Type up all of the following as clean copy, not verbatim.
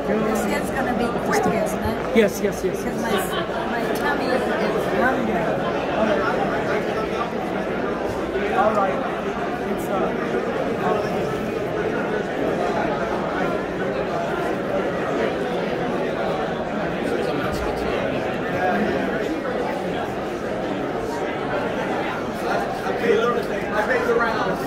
This is going to be quick, isn't it? Yes, yes, yes. Because my tummy is rumbling. All right. It's I make the rounds.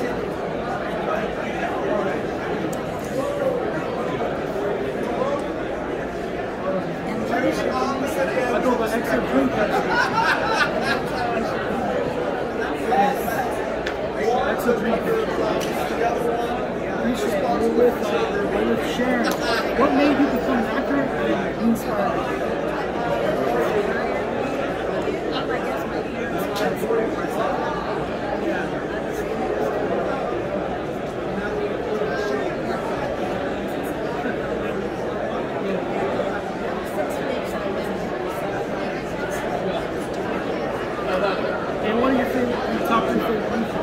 I go by extra drink. Extra drink. Appreciate it. We're with Sharon. What made you become an actor and inspired? And what are your favorite, top 3 favorite movies?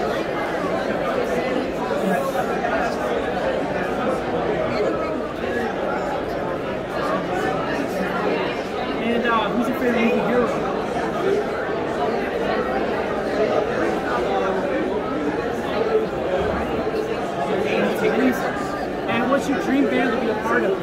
And who's your favorite movie hero? And what's your dream band to be a part of?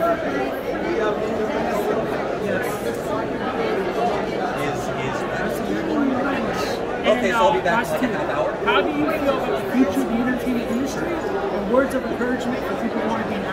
Okay, so I'll be back in like how do you feel about the future of the entertainment industry and words of encouragement for people who want to be